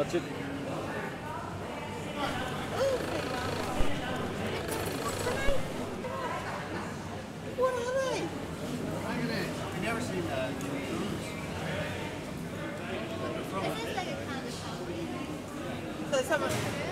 Touch it. What are they? I've never seen that. This is like a kind of So someone.